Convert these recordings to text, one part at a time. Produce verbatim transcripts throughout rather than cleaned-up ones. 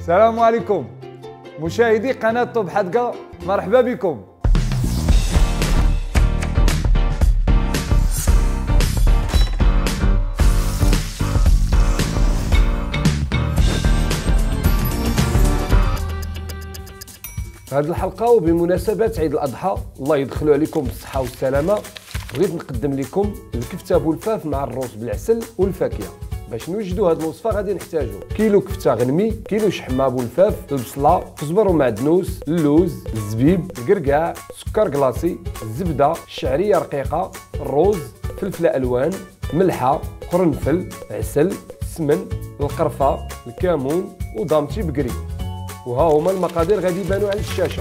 السلام عليكم مشاهدي قناة طب حدقة، مرحبا بكم. في هذه الحلقة وبمناسبة عيد الأضحى، الله يدخلوا عليكم بالصحة والسلامة، بغيت نقدم لكم الكفتة بولفاف مع الروز بالعسل والفاكهة. باش نوجدوا هذه الوصفة غادي نحتاجوا كيلو كفتة غنمي، كيلو شحمة بولفاف، البصلة، كزبر ومعدنوس، اللوز، الزبيب، الكركاع، سكر كلاصي، الزبدة، الشعرية رقيقة، الروز، فلفلة ألوان، ملحة، قرنفل، عسل، السمن، القرفة، الكمون ودامتي بقري. وها هما المقادير غادي يبانوا على الشاشة.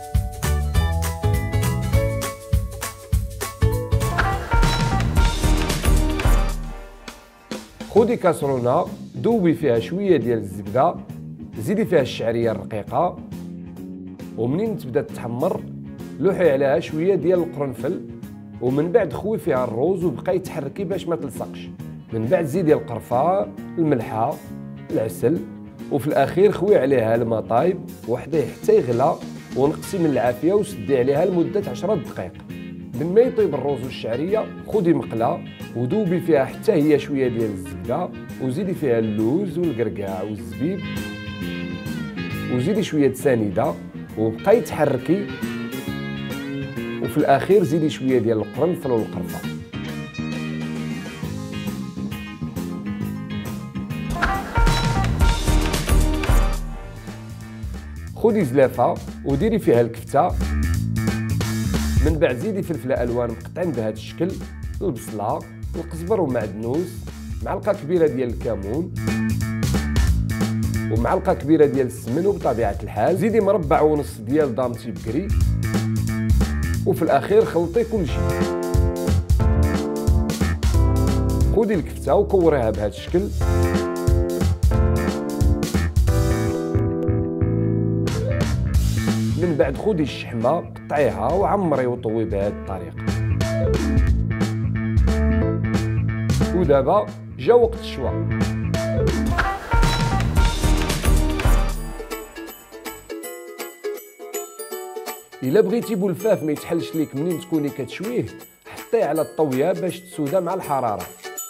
خذي كاسرونه ذوبي فيها شويه ديال الزبده، زيدي فيها الشعريه الرقيقه، ومنين تبدا تحمر لوحي عليها شويه ديال القرنفل، ومن بعد خوي فيها الروز وبقاي تحركي باش ما تلصقش. من بعد زيدي القرفه، الملحه، العسل، وفي الاخير خوي عليها الماء طايب وحديه حتى يغلى، ونقصي من العافيه وسدي عليها لمده عشرة دقائق. من ما يطيب الروز والشعريه خذي مقله وذوبي فيها حتى هي شويه ديال الزبده، وزيدي فيها اللوز والكركاع والزبيب، وزيدي شويه سنيده وبقاي تحركي، وفي الاخير زيدي شويه ديال القرنفل والقرفه. خذي زلافه وديري فيها الكفته، من بعد زيدي فلفله الوان مقطعين بهذا الشكل، البصله، القزبر ومعدنوس، معلقه كبيره ديال الكمون ومعلقه كبيره ديال السمن، وبطبيعه الحال زيدي مربع ونص ديال دامتي بكري، وفي الاخير خلطي كل شيء. خذي الكفته وكوريها بهذا الشكل، من بعد خذي الشحمه قطعيها وعمري وطوي بهذه الطريقه. ودابا جا وقت الشوا. الا بغيتي بولفاف ما يتحلش ليك منين تكوني كتشويه، حطيه على الطويه باش تسودا مع الحراره.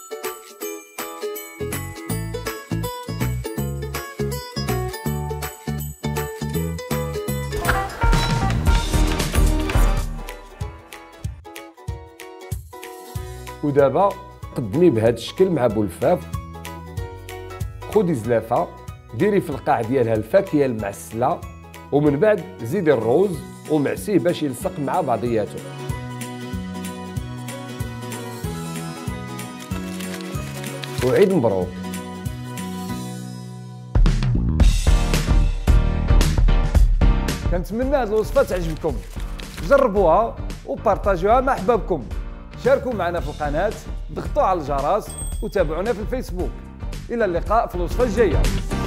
ودابا قدمي بهذا الشكل مع بولفاف. خذي زلافه ديري في القاع ديالها الفاكهه المعسله، ومن بعد زيدي الروز ومعسيه باش يلصق مع بعضياته. وعيد مبروك. كنتمنى هذه الوصفه تعجبكم، جربوها وبارطاجيوها مع احبابكم. شاركوا معنا في القناة، ضغطوا على الجرس وتابعونا في الفيسبوك. إلى اللقاء في الوصفة الجاية.